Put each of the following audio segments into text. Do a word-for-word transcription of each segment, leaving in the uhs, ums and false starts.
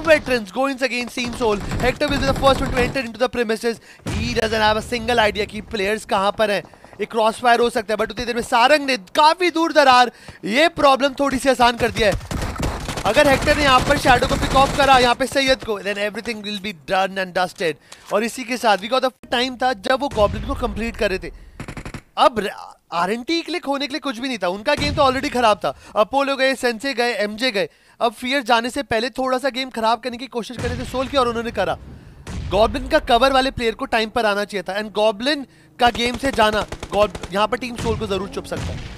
veterans going against Team Soul. Hector will be the first one to enter into the premises. He doesn't have a single idea कि players कहाँ पर हैं. एक cross fire हो सकता है but उतनी देर में सारंग ने काफी दूर दरार ये प्रॉब्लम थोड़ी सी आसान कर दिया है. अगर हेक्टर ने यहाँ पर शैडो को पिक ऑफ करा यहाँ पे सैयद को, then everything will be done and dusted. और इसी के साथ भी का टाइम था जब वो गॉब्लिन को कंप्लीट कर रहे थे. अब आरएनटी क्लिक होने के लिए कुछ भी नहीं था, उनका गेम तो ऑलरेडी खराब था. अपोलो गए, सेंसे गए, एमजे गए. अब फियर जाने से पहले थोड़ा सा गेम खराब करने की कोशिश कर रहे थे सोल की और उन्होंने करा. गॉब्लिन का कवर वाले प्लेयर को टाइम पर आना चाहिए था एंड गॉब्लिन का गेम से जाना यहाँ पर टीम सोल को जरूर चुप सकता है.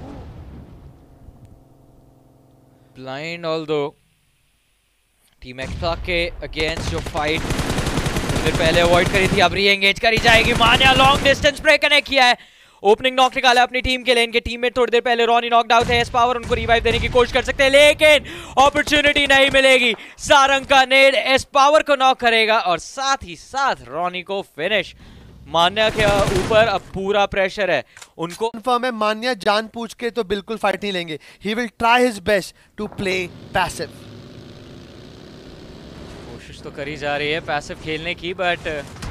ब्लाइंड ऑल्दो टीम एक्सपार्क के अगेंस्ट जो फाइट फिर पहले अवॉइड करी थी अब री एंगेज करी जाएगी. Manya long distance play connect किया है, ओपनिंग नॉक निकाला अपनी टीम के लिए. इनके टीममेट थोड़ी देर पहले रॉनी नॉकड आउट है. एस पावर उनको रिवाइव देने की कोशिश कर सकते हैं लेकिन अपॉर्चुनिटी नहीं मिलेगी. सारंग का नेड एस पावर को नॉक करेगा और साथ ही साथ रॉनी को फिनिश. मान्या के ऊपर अब पूरा प्रेशर है उनको. कंफर्म है मान्या जान पूछ के तो बिल्कुल फाइट नहीं लेंगे. He will try his best to play passive. कोशिश तो करी जा रही है पैसिव खेलने की बट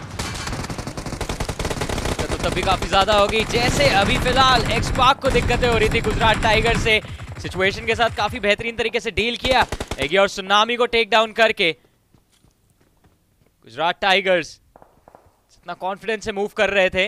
तो तब भी काफी ज्यादा होगी. जैसे अभी फिलहाल एक्सपार्क को दिक्कतें हो रही थी गुजरात टाइगर से, सिचुएशन के साथ काफी बेहतरीन तरीके से डील किया एगी और सुनामी को टेक डाउन करके. गुजरात टाइगर्स इतना कॉन्फिडेंस से मूव कर रहे थे,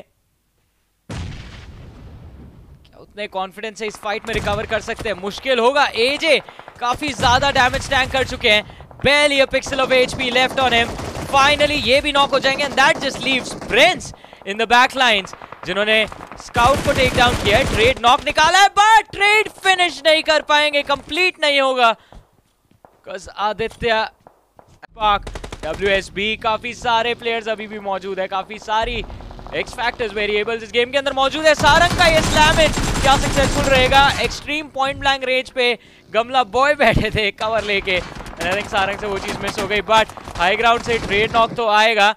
क्या उतने कॉन्फिडेंस से इस फाइट में रिकवर कर सकते हैं? मुश्किल होगा. एजे काफी ज्यादा डैमेज टैंक कर चुके हैं. barely a pixel of H P left on him. Finally ये भी नॉक हो जाएंगे and that just leaves Prince in the back lines जिन्होंने स्काउट को टेक डाउन किया है. ट्रेड नॉक निकाला है बट ट्रेड फिनिश नहीं कर पाएंगे, कंप्लीट नहीं होगा बिकॉज़ आदित्य पाक डब्ल्यू एस बी काफी सारे प्लेयर्स अभी भी मौजूद है, काफी सारी एक्स फैक्टर्स वेरिएबल्स इस गेम के अंदर मौजूद है. सारंग का ये स्लैम इन क्या सक्सेसफुल रहेगा? एक्सट्रीम पॉइंट ब्लैंक रेंज पे गमला बॉय बैठे थे कवर लेके. आई थिंक सारंग से वो चीज मिस हो गई बट हाई ग्राउंड से ट्रेड नॉक तो आएगा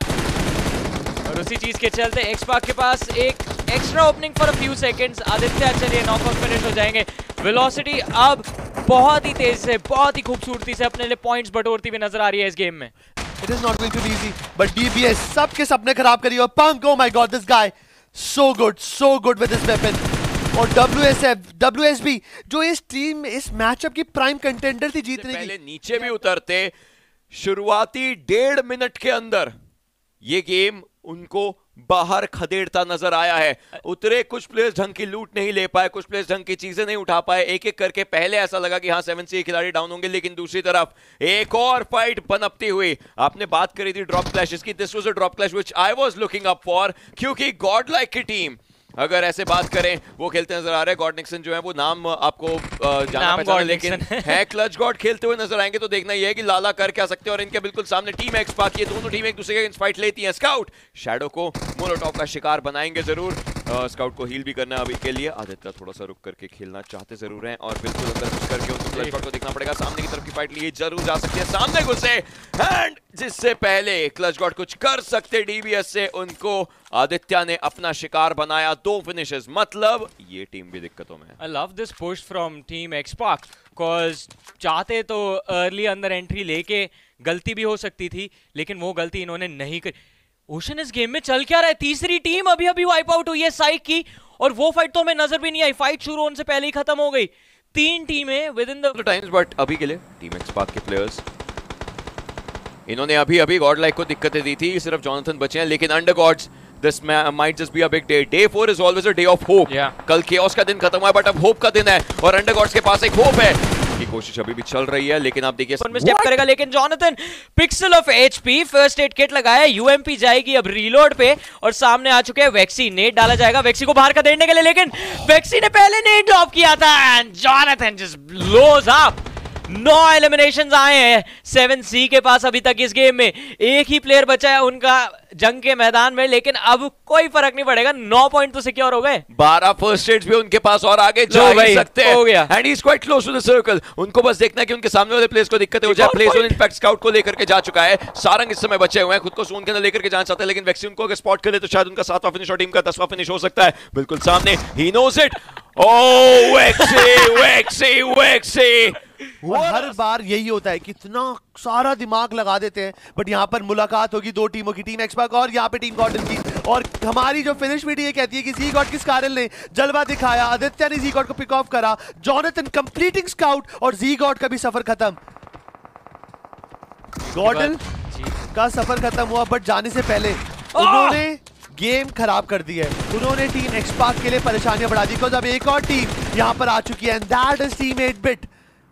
और उसी चीज के चलते एक्सपार्क के पास एक extra opening for a few seconds. Aditya चलिए नॉकआउट फिनिश हो जाएंगे. वेलोसिटी अब बहुत ही तेज से बहुत ही खूबसूरती से अपने लिए पॉइंट्स बटोरती हुई नजर आ रही है इस गेम में. It is not going to be easy, but D B S सबके सपने खराब करी और पंक, oh my god, this guy so good, so good with this weapon. और W S F, W S B जो इस टीम इस मैचअप की प्राइम कंटेंडर थी जीतने की. पहले नीचे भी उतरते शुरुआती डेढ़ मिनट के अंदर ये गेम उनको बाहर खदेड़ता नजर आया है. उतरे कुछ प्लेयर्स ढंग की लूट नहीं ले पाए, कुछ प्लेयर्स ढंग की चीजें नहीं उठा पाए. एक एक करके पहले ऐसा लगा कि हाँ सेवन सी खिलाड़ी डाउन होंगे, लेकिन दूसरी तरफ एक और फाइट पनपती हुई. आपने बात करी थी ड्रॉप क्लैशेस की, this was a drop clash which I was looking up for, क्योंकि गॉड लाइक की टीम अगर ऐसे बात करें वो खेलते नजर आ रहे हैं. गॉड निक्सन जो है वो नाम आपको जाना पहचाना, लेकिन है क्लच गॉड खेलते हुए नजर आएंगे तो देखना यह है कि लाला कर क्या सकते हैं. और इनके बिल्कुल सामने टीम एक्सपार्क, ये दोनों टीम एक दूसरे के अगेंस्ट फाइट लेती हैं. स्काउट शैडो को मोलोटॉव का शिकार बनाएंगे जरूर. स्काउट को हील भी करना है अभी के लिए. आदित्य थोड़ा सा रुक करके खेलना चाहते जरूर हैं और बिल्कुल अंदर घुस करके उनको क्लच गॉड को देखना पड़ेगा. सामने की तरफ की फाइट लिए जरूर जा सकती है, सामने घुसे एंड जिससे पहले क्लच गॉड कुछ कर सकते डीबीएस से, उनको आदित्य ने अपना शिकार बनाया. दो फिनिशेस, मतलब ये टीम भी दिक्कतों में है. I love this push from team एक्सपार्क cause चाहते तो अर्ली अंदर एंट्री लेके गलती भी हो सकती थी लेकिन वो गलती इन्होंने नहीं करी. ओशन इस गेम में चल क्या रहा है? तीसरी टीम अभी अभी वाइप आउट हुई है साइक की और वो फाइट तो हमें नजर भी नहीं आई. फाइट शुरू होने से पहले ही खत्म हो गई. तीन टीमें within the times but अभी के लिए टीम एक्सपार्क के प्लेयर्स इन्होंने अभी अभी गॉड लाइक को दिक्कतें दी थी. सिर्फ जॉनथन बचे हैं लेकिन under gods this might just be a big day. Day four is always a day of hope. Yeah. कल chaos का दिन खत्म हुआ बट अब होप का दिन है और अंडर गॉड्स के पास एक होप है. की कोशिश अभी भी चल रही है लेकिन आप देखिए स्टेप करेगा लेकिन Jonathan pixel of HP first aid kit लगाया. यूएमपी जाएगी अब रीलोड पे और सामने आ चुके हैं वेक्सी. नेट डाला जाएगा वेक्सी को बाहर का देने के लिए लेकिन वेक्सी ने पहले नेट ड्रॉप किया था and Jonathan just blows up. नौ एलिमिनेशंस आए हैं सेवन सी के पास अभी तक इस गेम में. एक ही प्लेयर बचा है उनका जंग के मैदान में लेकिन अब कोई फर्क नहीं पड़ेगा. नौ पॉइंट तो सिक्योर हो गए. बारह फर्स्ट एड्स भी उनके पास और आगे जा ही सकते हैं. हो गया and he is quite close to the circle. उनको बस देखना है कि उनके सामने वाले प्लेयर्स को दिक्कत हो जाए. प्लेस ऑन इनफैक्ट स्काउट को लेकर के जा चुका है. सारंग इस समय बचे हुए हैं, खुद को जोन के अंदर लेकर के जाना चाहते हैं लेकिन वेक्सी उनको अगर स्पॉट कर ले तो शायद उनका सातवां फिनिश और टीम का दसवां फिनिश हो सकता है. बिल्कुल सामने, ही नोज इट. ओह वेक्सी वेक्सी वेक्सी और हर बार यही होता है, कितना सारा दिमाग लगा देते हैं, बट यहाँ पर मुलाकात होगी दो टीमों की, टीम एक्सपाक और यहाँ पे टीम गॉर्डन की। और हमारी जो फिनिश वीडियो ये कहती है कि जी गॉड किस कारण ने जलवा दिखाया, आदित्य ने जी गॉड को पिक ऑफ करा, जॉनथन कंप्लीटिंग स्काउट और जी गॉड का भी सफर खत्म। गॉर्डन का सफर खत्म हुआ, बट जाने से पहले उन्होंने गेम खराब कर दी है, उन्होंने टीम एक्सपाक के लिए परेशानियां बढ़ा दी, बिकॉज़ अब एक और टीम यहां पर आ चुकी है and that is team eight bit.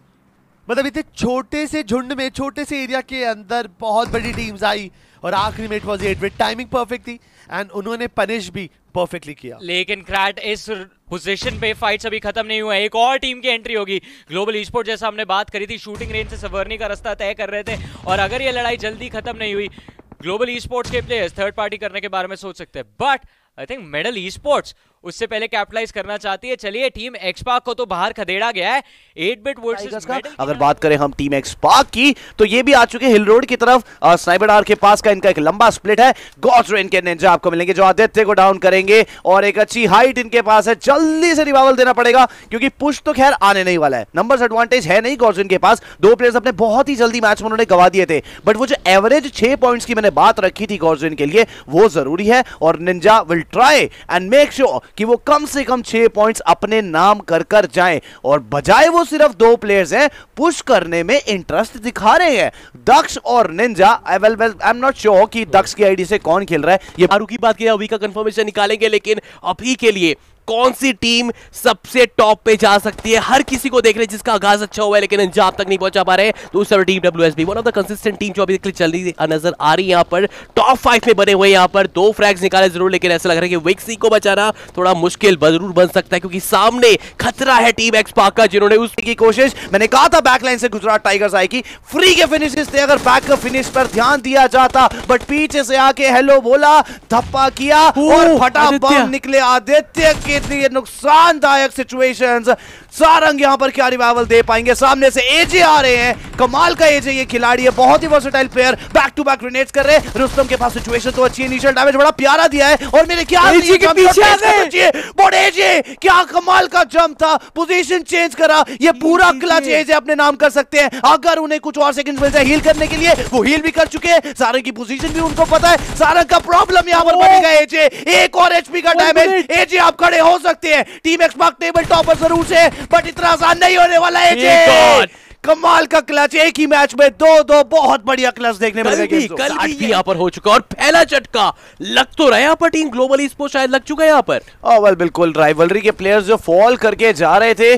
मतलब इतने छोटे से झुंड में, छोटे से एरिया के अंदर बहुत बड़ी टीम्स आई और आखिरी में it was eight bit. Timing perfect थी एंड उन्होंने पनिश भी परफेक्टली किया। लेकिन क्रैट इस पोजीशन पे फाइट्स अभी खत्म नहीं हुआ है, एक और टीम की एंट्री होगी। ग्लोबल ई-स्पोर्ट जैसा हमने बात करी थी, शूटिंग रेंज से सवर्नी का रास्ता तय कर रहे थे, और अगर ये लड़ाई जल्दी खत्म नहीं हुई, ग्लोबल ई-स्पोर्ट्स के प्लेयर्स थर्ड पार्टी करने के बारे में सोच सकते हैं, but I think medal esports उससे पहले कैपिटलाइज करना चाहती है। चलिए, टीम एक्सपाक को तो बाहर खदेड़ा गया है, एट बिट वर्सेस मेडल। अगर बात करें हम टीम एक्सपाक की, तो ये भी आ चुके हिल रोड की तरफ। स्नाइपर आर के पास का इनका एक लंबा स्प्लिट है, गॉड्स रेन के निंजा आपको मिलेंगे जो आदित्य को डाउन करेंगे, और एक अच्छी हाइट इनके पास है। जल्दी से रिवाइवल देना पड़ेगा क्योंकि पुश तो खैर आने नहीं वाला है, नंबर्स एडवांटेज है नहीं गॉड्स रेन के पास। दो प्लेयर्स अपने बहुत ही जल्दी मैच में उन्होंने गवा दिए थे, बट वो जो एवरेज छह पॉइंट्स की मैंने बात रखी थी गॉड्स रेन के लिए, वो जरूरी है, और ninja will try and make sure कि वो कम से कम छह पॉइंट्स अपने नाम कर कर जाएं, और बजाय वो सिर्फ दो प्लेयर्स हैं, पुश करने में इंटरेस्ट दिखा रहे हैं दक्ष और ninja. I well well I am not sure कि दक्ष की आईडी से कौन खेल रहा है। ये मारू की बात की अभी का कंफर्मेशन निकालेंगे, लेकिन अभी के लिए कौन सी टीम सबसे टॉप पे जा सकती है, हर किसी को देख रहे हैं जिसका आगाज अच्छा हुआ है लेकिन अंजाम तक नहीं पहुंचा पा रहे। तो उस team WSB one of the consistent team जो अभी तक चल रही नजर आ रही है, यहाँ पर टॉप फाइव में बने हुए, यहाँ पर दो फ्रैग्स निकाले जरूर, लेकिन ऐसा लग रहा है कि विक्सी को बचाना थोड़ा मुश्किल जरूर बन सकता है, क्योंकि सामने खतरा है टीम एक्सपाक का, जिन्होंने उसकी कोशिश, मैंने कहा था बैकलाइन से गुजरात टाइगर्स आएगी, फ्री के फिनिशेस थे, अगर बैक का फिनिश पर ध्यान दिया जाता, बट पीछे से आके हेलो बोला, धप्पा किया और फटा बम निकले आदित्य के लिए। नुकसान शानदायक सिचुएशंस, सारंग यहां पर क्या रिवाइवल दे पाएंगे। सामने से एजे आ रहे हैं, कमाल का एजे ये खिलाड़ी है, बहुत ही versatile player, back to back grenades कर रहे हैं। रुस्तम के पास सिचुएशन तो अच्छी है, इनिशियल डैमेज बड़ा प्यारा दिया है, और मेरे ख्याल से एजे के पीछे है, बट एजे क्या कमाल का जंप था, पोजीशन चेंज करा, ये पूरा क्लच एजे अपने नाम कर सकते हैं। अगर उन्हें कुछ और सेकंड्स मिल जाए हील करने के लिए, वो हील भी कर चुके हैं, सारंग की पोजीशन भी उनको पता है, सारंग का प्रॉब्लम यहां पर बनेगा एजे, एक और एचपी का डैमेज, एजे आप खड़े हो सकते हैं। टीम एक्सपाक टेबल टॉपर जरूर से, बट इतना आसान नहीं होने वाला है एजे। कमाल का क्लच, एक ही मैच में दो दो बहुत बढ़िया क्लच देखने मिल गए। कल भी यहाँ पर हो चुका, और पहला झटका लग तो रहा है यहाँ पर टीम ग्लोबल ई-स्पोर्ट्स शायद लग चुका है यहाँ पर। ओह वेल बिल्कुल, राइवलरी के प्लेयर्स जो फॉल करके जा रहे थे,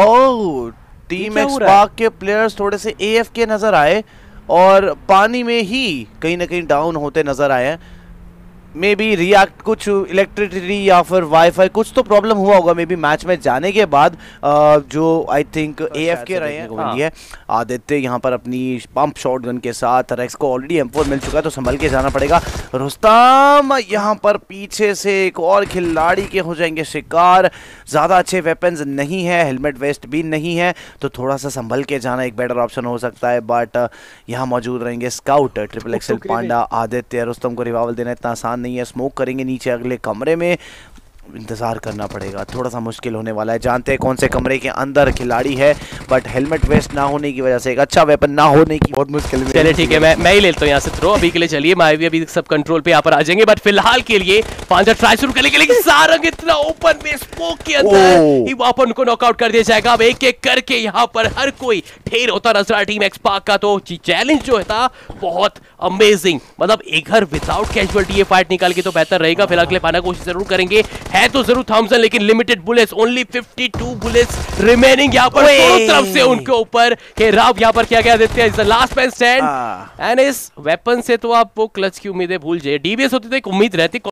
ओह टीम एक्सपाक के प्लेयर्स थोड़े से एएफके नजर आए और पानी में ही कहीं ना कहीं डाउन होते नजर आए हैं। मे बी रिएक्ट कुछ इलेक्ट्रिसिटी या फिर वाईफाई कुछ तो प्रॉब्लम हुआ होगा मे बी मैच में जाने के बाद, जो आई थिंक एएफके रहे हैं। हाँ। है आदित्य यहाँ पर अपनी पंप शॉटगन के साथ, रेक्स को ऑलरेडी एम फोर मिल चुका है तो संभल के जाना पड़ेगा। रुस्तम यहाँ पर पीछे से एक और खिलाड़ी के हो जाएंगे शिकार, ज़्यादा अच्छे वेपन्स नहीं है, हेलमेट वेस्ट भी नहीं है, तो थोड़ा सा संभल के जाना एक बेटर ऑप्शन हो सकता है। बट यहाँ मौजूद रहेंगे scout, triple XL panda, Aditya. Rustam को रिवाइवल देना इतना आसान नहीं है, स्मोक करेंगे नीचे अगले कमरे में, इंतजार करना पड़ेगा, थोड़ा सा मुश्किल होने वाला है। जानते हैं कौन से कमरे के अंदर खिलाड़ी है, बट हेलमेट वेस्ट ना होने की वजह से, एक अच्छा वेपन ना होने की बहुत मुश्किल है। चलिए ठीक है, मैं मैं ही लेता हूं यहाँ से थ्रो अभी के लिए। चलिए माइवी अभी सब कंट्रोल पे यहाँ पर आ जाएंगे, बट फिलहाल के लिए पांच ट्राई शुरू करने के लिए सारंग इतना ओपन में स्मोक के अंदर ही वहां पर उनको नॉकआउट कर दिया जाएगा। अब एक एक करके यहाँ पर हर कोई ढेर होता नजर आ टीम एक्सपाक का। तो चैलेंज जो था बहुत अमेजिंग, मतलब एक घर विदाउट कैजुअलिटी ये फाइट निकाल के तो बेहतर रहेगा। फिलहाल के लिए पाना कोशिश जरूर करेंगे, है तो जरूर थॉमसन, लेकिन limited bullets, only fifty two bullets remaining यहाँ पर दोनों तरफ से उनके ऊपर। के राव यहाँ पर क्या क्या देते हैं, लास्ट मैन स्टैंड, एंड इस वेपन से तो आप वो क्लच की उम्मीदें भूल जाइए। डीबीएस होती तो एक उम्मीद रहती।